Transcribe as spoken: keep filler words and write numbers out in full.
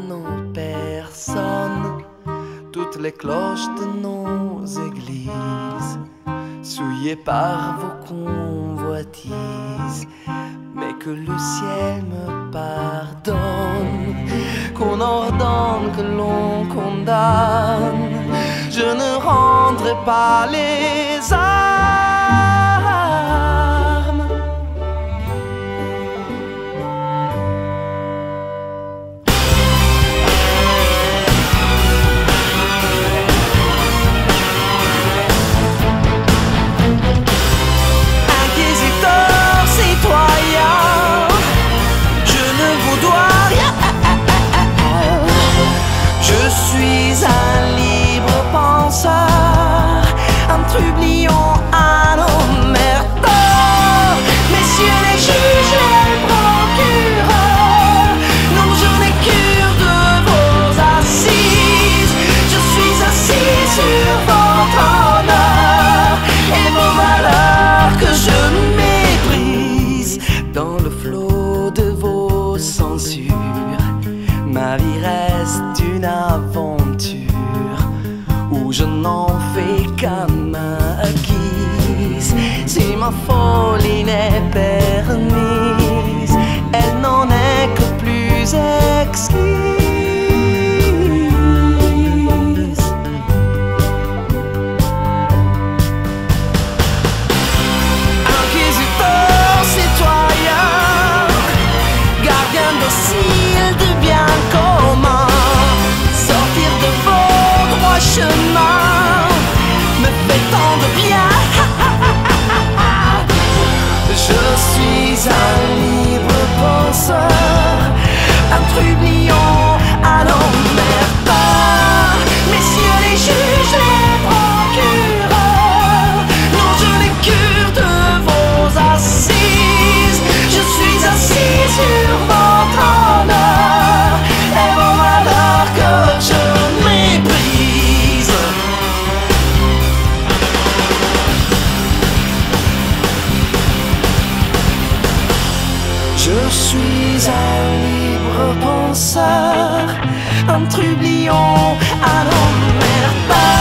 nos personnes, toutes les cloches de nos églises, souillées par vos convoitises, mais que le ciel me pardonne, qu'on ordonne, que l'on condamne, je ne rendrai pas les armes. Inquisiteur, citoyen, je ne vous dois rien. Je suis un libre penseur, un trublion, un omerteur. Messieurs les juges, les procureurs, non, je n'ai cure de vos assises. Je suis assis sur votre honneur et vos valeurs que je méprise. Dans le flot de vos censures, ma vie reste une aventure où je n'en fais qu'à ma guise. Si ma folie n'est permise, elle n'en est que plus exquise. Inquisiteur, citoyen, gardien docile du bien commun, sortir de vos droits chemins me fait tant de bien. Je suis un libre penseur, un trublion, un omerteur. Messieurs les juges, les procureurs, non, je n'ai cure de vos assises. Je suis assis sur votre honneur et vos valeurs que je méprise. Je suis un libre penseur, un trublion, un omerteur.